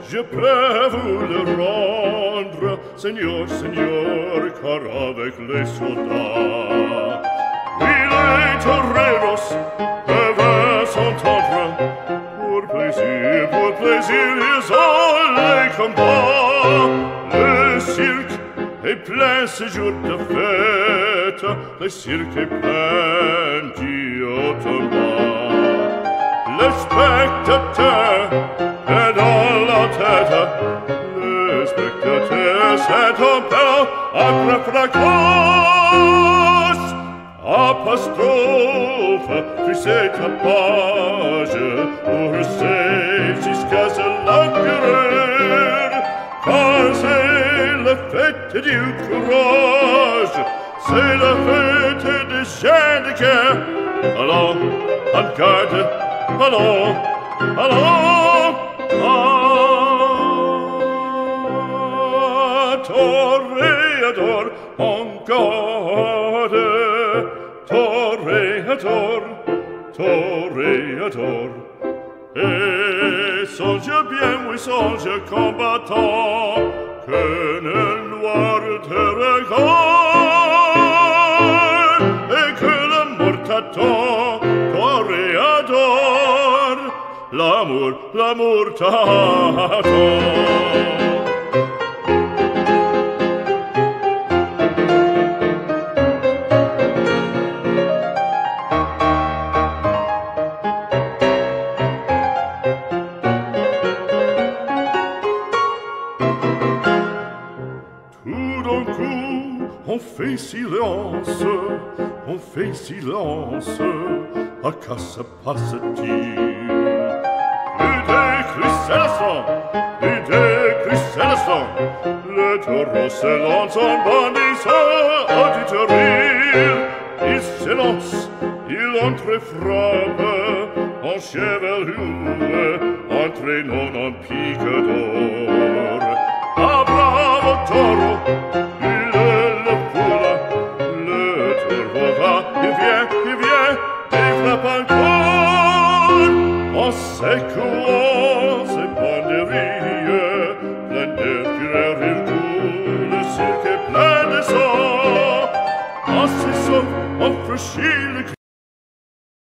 je peux vous le rendre, Seigneur, Seigneur, car avec les soldats, oui, les toreros peuvent s'entendre. Pour plaisir, ils ont les combats. Le cirque est plein ce jour de fête, le cirque est plein d'automats. Le spectateur est dans la tête, le spectateur s'interpelle après fracas. Apostrophe, tu sais ta page, pour c'est jusqu'à ce longueur, car c'est la fête du courage, c'est la fête des gens de guerre. Allons, en garde, allons, allons, toréador, en garde, toréador, toréador. Et songe bien, oui, songe combattant, que le noir te regarde, et que l'amour t'attend, toréador, l'amour t'attend. Tout d'un coup, on fait silence, à quoi se passe-t-il? Plus de crucellation, le taureau se lance en bandissant auditorie. Il s'élance, il entre et frappe, en chevelure, entraînant en pique d'or. Ah, bravo taureau, il le foule, le taureau va, il vient, il frappe encore, en secouant ses banderilles, plein de fureur il coule, le cirque est plein de sang, en se sauve, on franchit le